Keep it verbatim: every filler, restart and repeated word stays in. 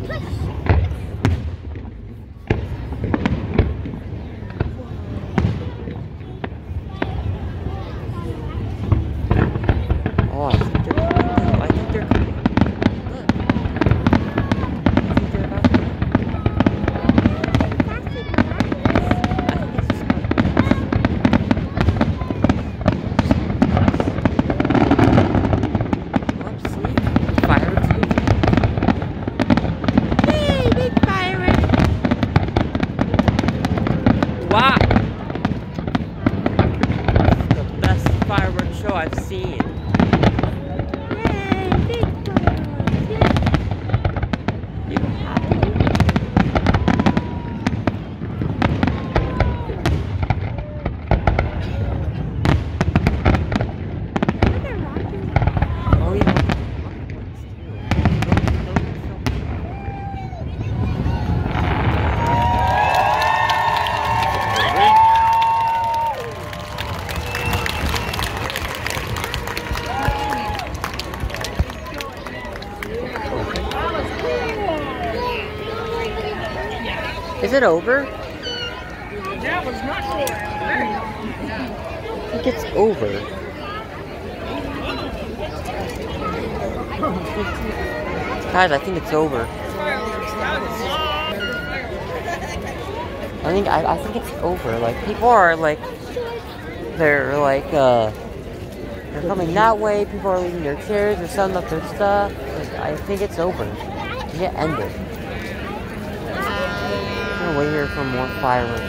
Oh, I think they're coming. I think they're coming. Look. I think they're about to I think it's just oh, see? Fireworks. Yay, big fireworks! Wow! The best fireworks show I've seen. Is it over? That was not cool. I think it's over. Guys, I think it's over. I think I, I think it's over. Like people are like they're like uh they're coming that way, people are leaving their chairs, they're setting up their stuff. Like, I think it's over. It ended. I'm gonna wait here for more fireworks.